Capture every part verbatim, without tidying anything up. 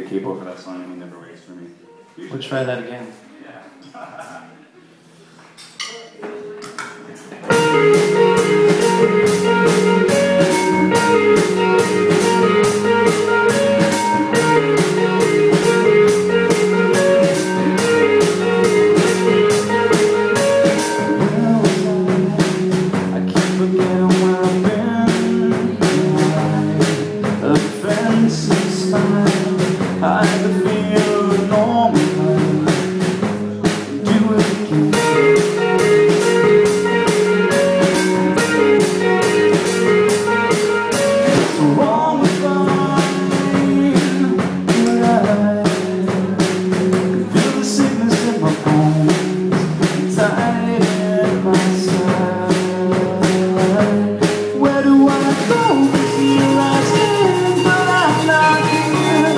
the capo for that song, and he never waits for me. We'll try that again. Yeah. I had to feel normal. Do it again. What's wrong with mine? But I can feel the sickness in my bones, tight in my side. Where do I go? 'Cause here I stand, but I'm not here.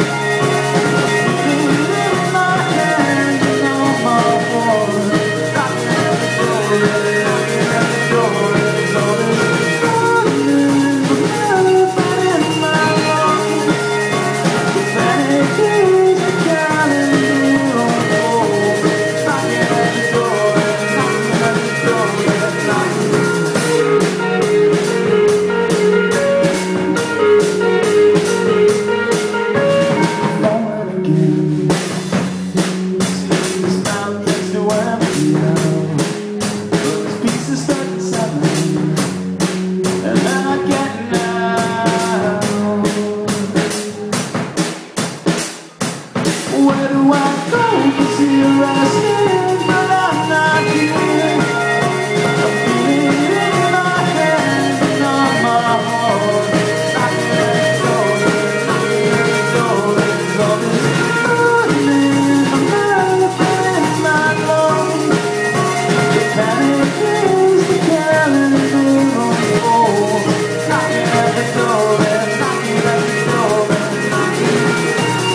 Where do I go? 'Cause here I stand, but I'm not here. I feel it in my hands and on my heart. I can't go, I can't go. There's all this burning, I'm not in my lungs. The panic is the calendar on the wall. Knocking at the door and knocking at the door and knocking.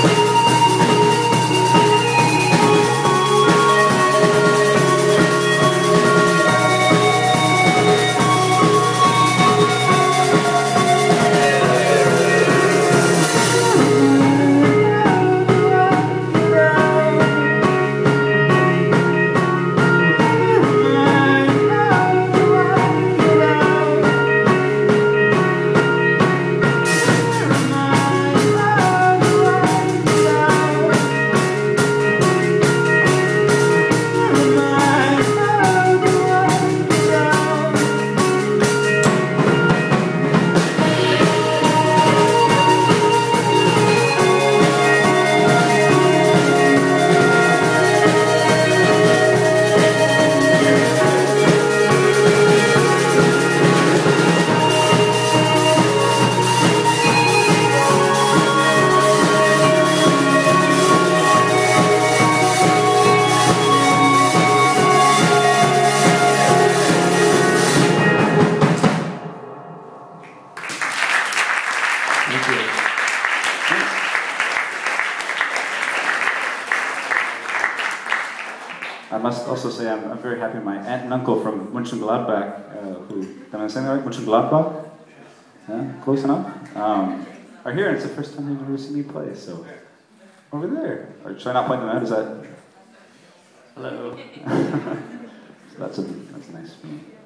Thank you. I must also say I'm, I'm very happy my aunt and uncle from Mönchengladbach, uh, who, am I saying that right? Mönchengladbach? Yeah, close enough? Um, are here, and it's the first time they've ever seen me play, so over there. Or should I not point them out? Is that? Hello. So that's, a, that's nice for me.